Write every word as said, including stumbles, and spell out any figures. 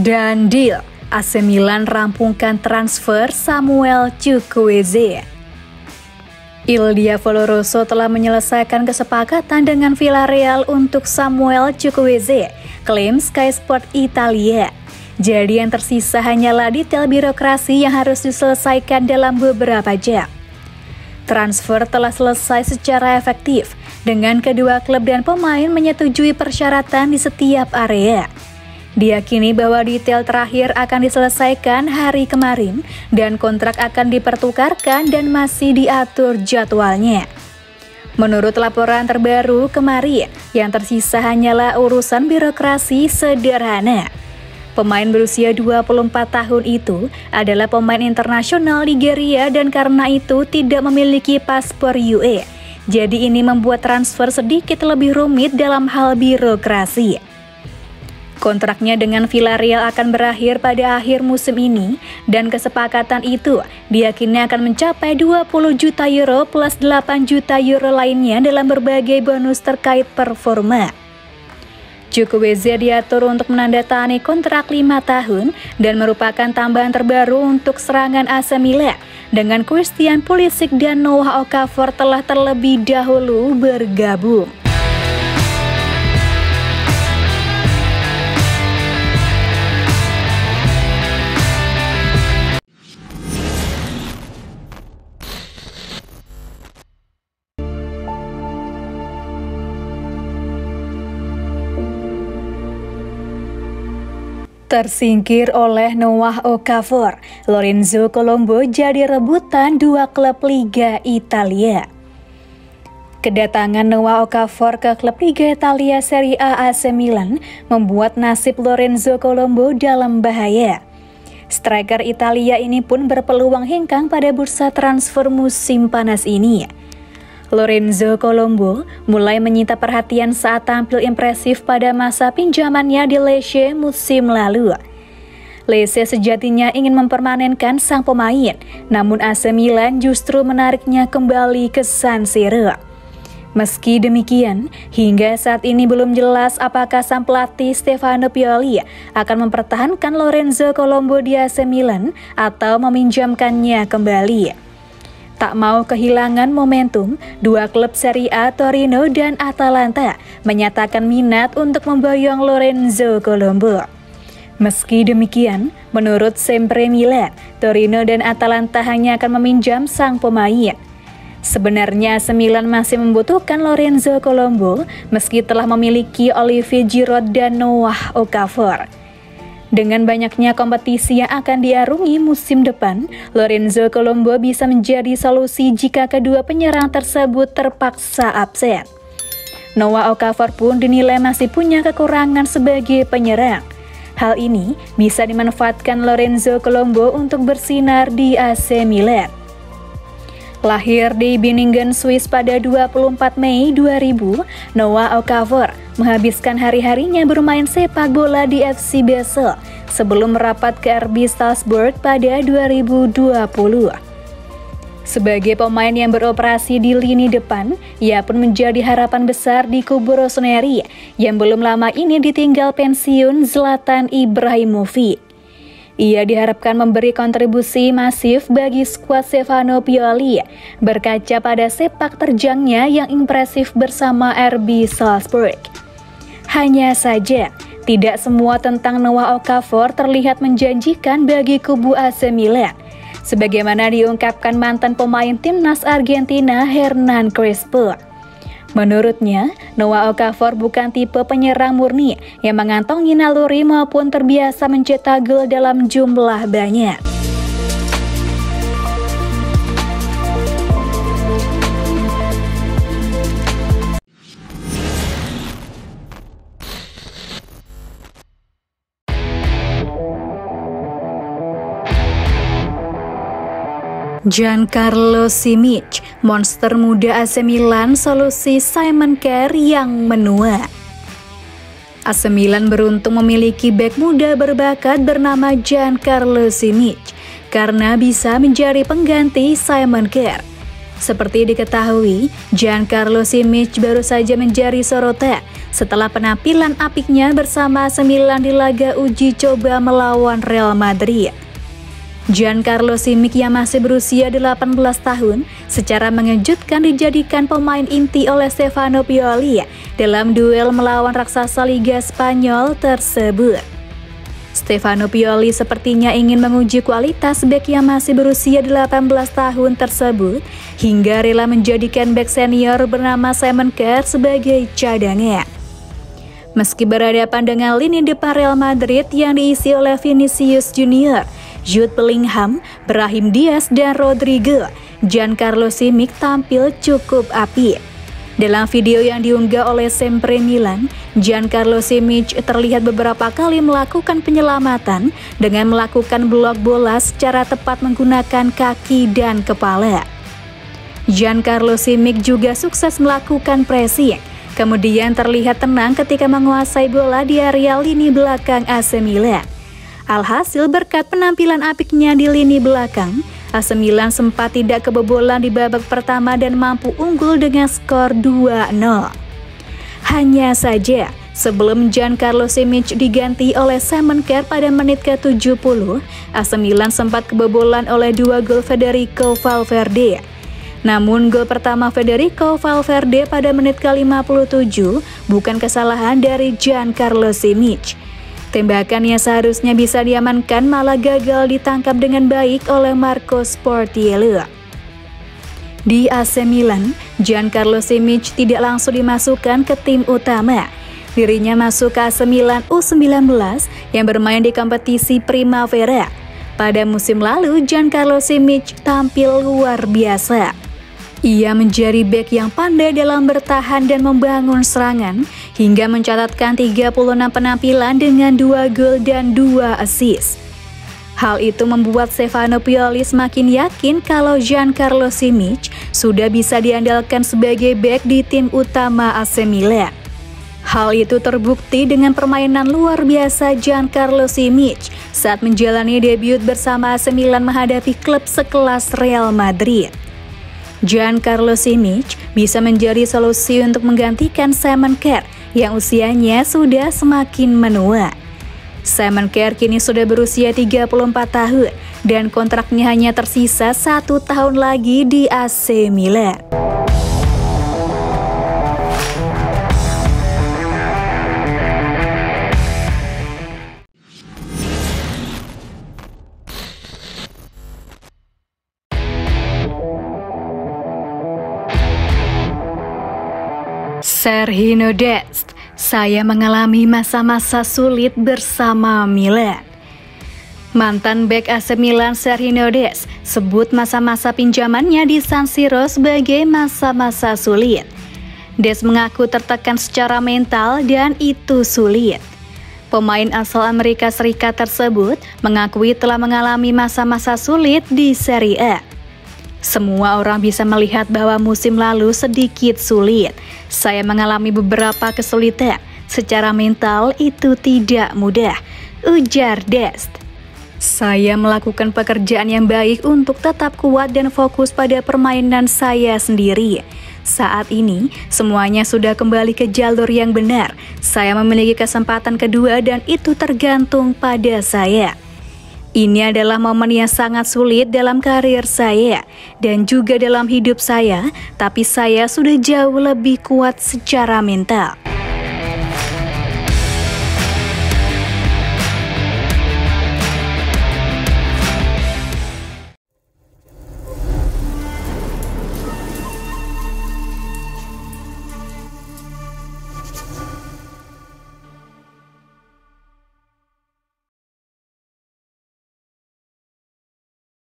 Dan deal, A C Milan rampungkan transfer Samuel Chukwueze. Il Diavolo Rosso telah menyelesaikan kesepakatan dengan Villarreal untuk Samuel Chukwueze, klaim Sky Sport Italia. Jadi yang tersisa hanyalah detail birokrasi yang harus diselesaikan dalam beberapa jam. Transfer telah selesai secara efektif, dengan kedua klub dan pemain menyetujui persyaratan di setiap area. Diyakini bahwa detail terakhir akan diselesaikan hari kemarin dan kontrak akan dipertukarkan dan masih diatur jadwalnya. Menurut laporan terbaru kemarin, yang tersisa hanyalah urusan birokrasi sederhana. Pemain berusia dua puluh empat tahun itu adalah pemain internasional Nigeria dan karena itu tidak memiliki paspor U E. Jadi ini membuat transfer sedikit lebih rumit dalam hal birokrasi. Kontraknya dengan Villarreal akan berakhir pada akhir musim ini dan kesepakatan itu diyakini akan mencapai dua puluh juta euro plus delapan juta euro lainnya dalam berbagai bonus terkait performa. Chukwueze diatur untuk menandatangani kontrak lima tahun dan merupakan tambahan terbaru untuk serangan A C Milan dengan Christian Pulisic dan Noah Okafor telah terlebih dahulu bergabung. Tersingkir oleh Noah Okafor, Lorenzo Colombo jadi rebutan dua klub Liga Italia. Kedatangan Noah Okafor ke klub Liga Italia Serie A A C Milan membuat nasib Lorenzo Colombo dalam bahaya. Striker Italia ini pun berpeluang hengkang pada bursa transfer musim panas ini. Lorenzo Colombo mulai menyita perhatian saat tampil impresif pada masa pinjamannya di Lecce musim lalu. Lecce sejatinya ingin mempermanenkan sang pemain, namun A C Milan justru menariknya kembali ke San Siro. Meski demikian, hingga saat ini belum jelas apakah sang pelatih Stefano Pioli akan mempertahankan Lorenzo Colombo di A C Milan atau meminjamkannya kembali. Tak mau kehilangan momentum, dua klub Serie A Torino dan Atalanta menyatakan minat untuk memboyong Lorenzo Colombo. Meski demikian, menurut Sempre Milan, Torino dan Atalanta hanya akan meminjam sang pemain. Sebenarnya A C Milan masih membutuhkan Lorenzo Colombo meski telah memiliki Olivier Giroud dan Noah Okafor. Dengan banyaknya kompetisi yang akan diarungi musim depan, Lorenzo Colombo bisa menjadi solusi jika kedua penyerang tersebut terpaksa absen. Noah Okafor pun dinilai masih punya kekurangan sebagai penyerang. Hal ini bisa dimanfaatkan Lorenzo Colombo untuk bersinar di A C Milan. Lahir di Binningen, Swiss pada dua puluh empat Mei dua ribu, Noah Okafor menghabiskan hari-harinya bermain sepak bola di F C Basel sebelum merapat ke R B Salzburg pada dua ribu dua puluh. Sebagai pemain yang beroperasi di lini depan, ia pun menjadi harapan besar di kubu Rossoneri yang belum lama ini ditinggal pensiun Zlatan Ibrahimovic. Ia diharapkan memberi kontribusi masif bagi skuad Stefano Pioli, berkaca pada sepak terjangnya yang impresif bersama R B Salzburg. Hanya saja, tidak semua tentang Noah Okafor terlihat menjanjikan bagi kubu A C Milan. Sebagaimana diungkapkan mantan pemain timnas Argentina Hernan Crespo. Menurutnya, Noah Okafor bukan tipe penyerang murni yang mengantongi naluri maupun terbiasa mencetak gol dalam jumlah banyak. Giancarlo Simic, monster muda A C Milan, solusi Simon Kjær yang menua. A C Milan beruntung memiliki bek muda berbakat bernama Giancarlo Simic karena bisa menjadi pengganti Simon Kjær. Seperti diketahui, Giancarlo Simic baru saja menjadi sorotan setelah penampilan apiknya bersama A C Milan di laga uji coba melawan Real Madrid. Giancarlo Simic yang masih berusia delapan belas tahun secara mengejutkan dijadikan pemain inti oleh Stefano Pioli dalam duel melawan raksasa Liga Spanyol tersebut. Stefano Pioli sepertinya ingin menguji kualitas bek yang masih berusia delapan belas tahun tersebut hingga rela menjadikan bek senior bernama Simon Kjaer sebagai cadangan. Meski berhadapan dengan lini depan Real Madrid yang diisi oleh Vinicius Junior, Jude Bellingham, Brahim Diaz, dan Rodrigo, Giancarlo Simic tampil cukup apik. Dalam video yang diunggah oleh Sempre Milan, Giancarlo Simic terlihat beberapa kali melakukan penyelamatan dengan melakukan blok bola secara tepat menggunakan kaki dan kepala. Giancarlo Simic juga sukses melakukan pressing, kemudian terlihat tenang ketika menguasai bola di area lini belakang A C Milan. Alhasil berkat penampilan apiknya di lini belakang, A C Milan sempat tidak kebobolan di babak pertama dan mampu unggul dengan skor dua nol. Hanya saja, sebelum Giancarlo Simic diganti oleh Simon Kjaer pada menit ke tujuh puluh, A C Milan sempat kebobolan oleh dua gol Federico Valverde. Namun gol pertama Federico Valverde pada menit ke lima puluh tujuh bukan kesalahan dari Giancarlo Simic. Tembakan yang seharusnya bisa diamankan malah gagal ditangkap dengan baik oleh Marcos Portiello. Di A C Milan, Giancarlo Simic tidak langsung dimasukkan ke tim utama. Dirinya masuk ke A C Milan U sembilan belas yang bermain di kompetisi Primavera. Pada musim lalu, Giancarlo Simic tampil luar biasa. Ia menjadi bek yang pandai dalam bertahan dan membangun serangan, hingga mencatatkan tiga puluh enam penampilan dengan dua gol dan dua assist. Hal itu membuat Stefano Pioli semakin yakin kalau Giancarlo Simic sudah bisa diandalkan sebagai bek di tim utama A C Milan. Hal itu terbukti dengan permainan luar biasa Giancarlo Simic saat menjalani debut bersama A C Milan menghadapi klub sekelas Real Madrid. Giancarlo Simic bisa menjadi solusi untuk menggantikan Simon Kjaer yang usianya sudah semakin menua. Simon Kjaer kini sudah berusia tiga puluh empat tahun dan kontraknya hanya tersisa satu tahun lagi di A C Milan. Sergio Dest, saya mengalami masa-masa sulit bersama Milan. Mantan bek A C Milan Sergio Dest sebut masa-masa pinjamannya di San Siro sebagai masa-masa sulit. Dest mengaku tertekan secara mental dan itu sulit. Pemain asal Amerika Serikat tersebut mengakui telah mengalami masa-masa sulit di Serie A. Semua orang bisa melihat bahwa musim lalu sedikit sulit. Saya mengalami beberapa kesulitan. Secara mental itu tidak mudah, ujar Dest. Saya melakukan pekerjaan yang baik untuk tetap kuat dan fokus pada permainan saya sendiri. Saat ini, semuanya sudah kembali ke jalur yang benar. Saya memiliki kesempatan kedua dan itu tergantung pada saya. Ini adalah momen yang sangat sulit dalam karir saya dan juga dalam hidup saya, tapi saya sudah jauh lebih kuat secara mental.